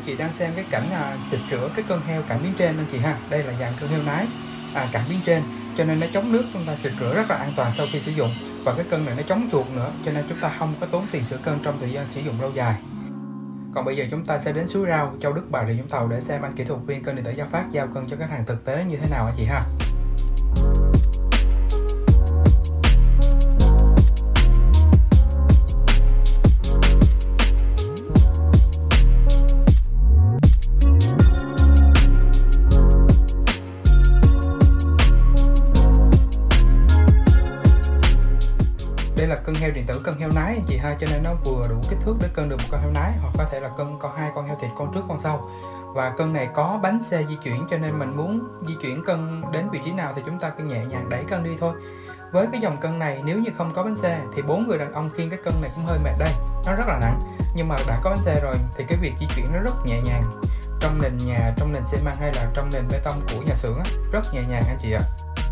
anh chị đang xem cái cảnh xịt rửa cái cân heo cảm biến trên anh chị ha. Đây là dạng cân heo nái cảm biến trên, cho nên nó chống nước, chúng ta xịt rửa rất là an toàn sau khi sử dụng. Và cái cân này nó chống chuột nữa, cho nên chúng ta không có tốn tiền sửa cân trong thời gian sử dụng lâu dài. Còn bây giờ chúng ta sẽ đến Suối Rau, Châu Đức, Bà Rịa Vũng Tàu để xem anh kỹ thuật viên cân điện tử Gia Phát giao cân cho khách hàng thực tế như thế nào anh chị ha. Đây là cân heo điện tử, cân heo nái anh chị ha, cho nên nó vừa đủ kích thước để cân được một con heo nái, hoặc có thể là cân có 2 con heo thịt, con trước con sau. Và cân này có bánh xe di chuyển, cho nên mình muốn di chuyển cân đến vị trí nào thì chúng ta cứ nhẹ nhàng đẩy cân đi thôi. Với cái dòng cân này, nếu như không có bánh xe thì 4 người đàn ông khiêng cái cân này cũng hơi mệt đây, nó rất là nặng. Nhưng mà đã có bánh xe rồi thì cái việc di chuyển nó rất nhẹ nhàng. Trong nền nhà, trong nền xi măng hay là trong nền bê tông của nhà xưởng rất nhẹ nhàng anh chị ạ.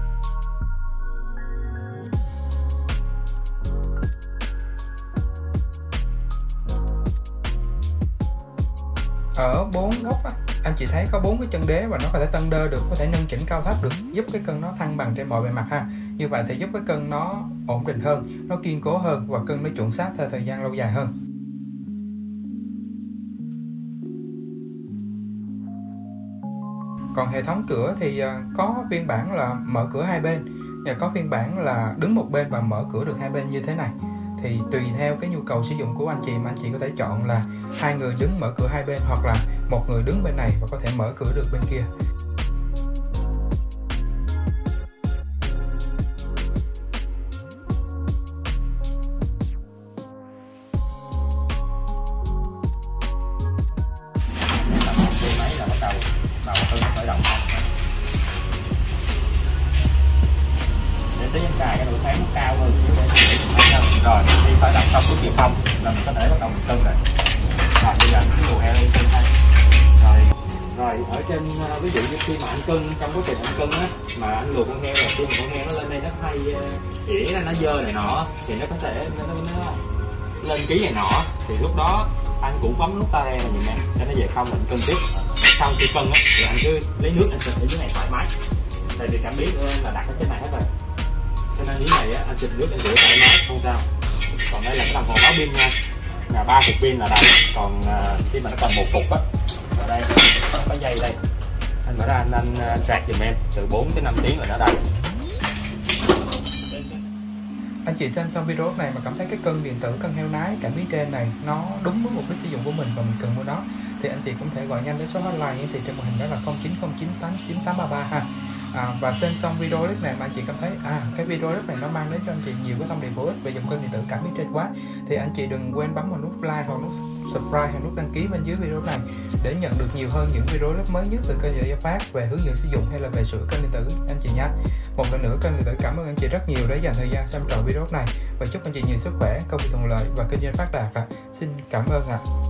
Ở 4 góc anh chị thấy có 4 cái chân đế và nó có thể tăng đơ được, có thể nâng chỉnh cao thấp được, giúp cái cân nó thăng bằng trên mọi bề mặt ha. Như vậy thì giúp cái cân nó ổn định hơn, nó kiên cố hơn và cân nó chuẩn xác theo thời gian lâu dài hơn. Còn hệ thống cửa thì có phiên bản là mở cửa hai bên, và có phiên bản là đứng một bên và mở cửa được hai bên như thế này. Thì tùy theo cái nhu cầu sử dụng của anh chị mà anh chị có thể chọn là 2 người đứng mở cửa hai bên, hoặc là 1 người đứng bên này và có thể mở cửa được bên kia. Máy là bắt đầu khởi động để tới nhân cài cái độ sáng nó cao hơn. Rồi khi khởi động xong bước không là mình có thể bắt đầu mình cân rồi. Rồi bây giờ cái đồ heo lên cân ha. Rồi ở trên ví dụ như khi mà anh cân, trong quá trình anh cân á, mà anh luộc con heo là khi mà con heo nó lên đây nó hay chỉ nó dơ này nọ thì nó có thể nó lên ký này nọ, thì lúc đó anh cũng bấm nút ta này nè cho nó về không, mình cân tiếp. Sau khi cân á thì anh cứ lấy nước anh xịt ở dưới này thoải mái, tại vì cảm biến là đặt ở trên này hết rồi, cho nên dưới này á anh xịt nước anh rửa thoải mái không sao. Còn đây là cái đồng hồ báo pin nha, là 3 cục pin là đầy. Còn khi mà nó còn 1 cục á, ở đây có dây đây, anh mở ra anh sạc giùm em từ 4 tới 5 tiếng là nó đầy. Anh chị xem xong video này mà cảm thấy cái cân điện tử, cân heo nái cảm biến trên này nó đúng với mục đích sử dụng của mình và mình cần mua nó, thì anh chị cũng thể gọi nhanh đến số hotline hiển thị trên màn hình, đó là 0909899833 ha. Và xem xong video clip này mà anh chị cảm thấy cái video clip này nó mang đến cho anh chị nhiều cái thông điệp bổ ích về dòng cân điện tử cảm biến trên quá, thì anh chị đừng quên bấm vào nút like hoặc nút subscribe hoặc nút đăng ký bên dưới video này để nhận được nhiều hơn những video clip mới nhất từ kênh Gia Phát về hướng dẫn sử dụng hay là về sửa cân điện tử anh chị nhé. Một lần nữa kênh điện tử cảm ơn anh chị rất nhiều đã dành thời gian xem trọn video này, và chúc anh chị nhiều sức khỏe, công việc thuận lợi và kinh doanh phát đạt. Xin cảm ơn ạ.